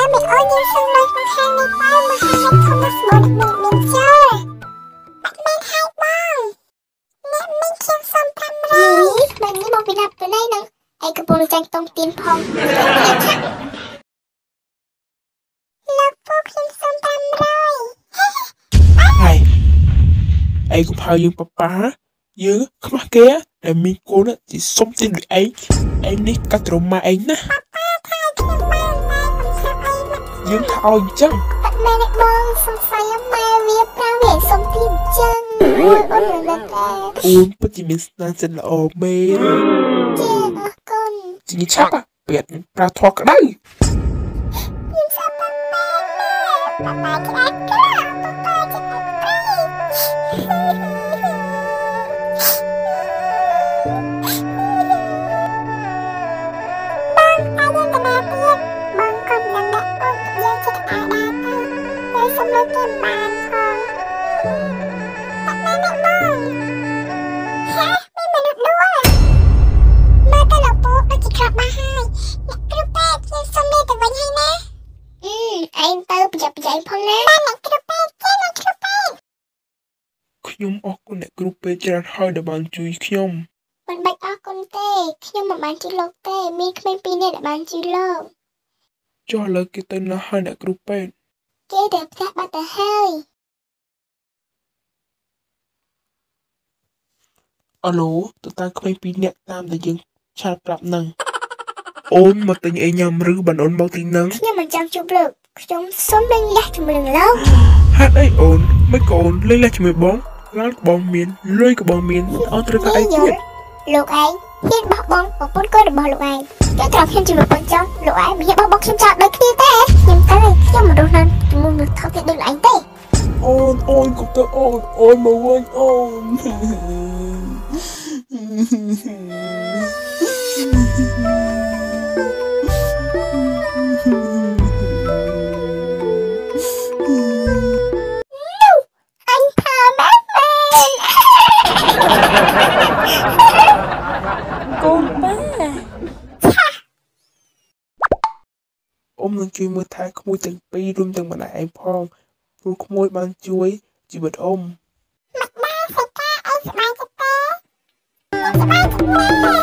mẹ ơi nhưng xong lời con hai này bao mà hai này không mất bộ đặc biệt mình chơi bạn men hai bong mẹ mình khiêm xong thăm rồi bạn đi một bị đập từ đây nè ai cứ bố tranh tông tiền phong lộc bố khiêm xong thăm rồi này ai cũng phải dương papa dương không mắc kia để mình cô nó chỉ sống trên được ấy em đi cắt trộm mà anh nè dương thao chân bạn mẹ lại bong xong say mà việc ra về xong tiền chân ôi là ôi bất chỉ mình đang chân là ồ mê con chỉ nghĩ chắc à biệt ra thoa cả đây nhưng sao papa cái ác cơ papa cái xong nó tìm bàn thôi bạn mẹ mẹ bong hả mấy mà được đua mà tao là bố nó chỉ khóc ba hai nhạc kêu bét nhưng xong đây tao vẫn hay nè anh tao bây giờ anh phong nè ba nhạc kêu bét chứ nó kêu bét ខ្ញុំអរគុណអ្នកគ្រូពេទ្យច្រើនហើយដែលបានជួយខ្ញុំមិនបាច់អរគុណទេខ្ញុំមិនបានជួយលោកទេមានក្មេងពីរនាក់ដែលបានជួយលោកចុះឥឡូវគេទៅណាហើយអ្នកគ្រូពេទ្យគេទៅផ្ទះបាត់ទៅហើយអាឡូតើតាក្មេងពីរនាក់តាមដែលយើងឆាតប្រាប់នឹងអូនមកទិញអីញ៉ាំឬបានអូនមកទិញនឹងខ្ញុំមិនចង់ជួបលោកខ្ញុំសុំលេងលះជាមួយនឹងលោកហេតុអីអូនមិនក៏អូនលេងលះជាមួយបងឡានក៏បងមានលុយក៏បងមានអូនត្រូវការអីទៀតលោកឯងហ៊ានបោះបង់ប្រពន្ធកូនរបស់លោកឯងគេត្រូវខ្ញុំជាមួយប្រពន្ធចង់លោកឯងមិនហ៊ានបោះបង់ខ្ញុំចោលដូចគ្នាទេខ្ញុំទៅខ្ញុំមិនរស់នៅជាមួយនឹងថោកទៀតដូចលោកឯងទេអូនក៏ទៅអូនមកវិញអូនកូនប៉ាអ៊ំនឹងជួយមើលថែក្មួយទាំងពីររួមទាំងម្ដាយឯងផងព្រោះក្មួយបានជួយជីវិតអ៊ំម្ដាយសេតាអីស្បាយចិត្តទេស្បាយចិត្តណាស់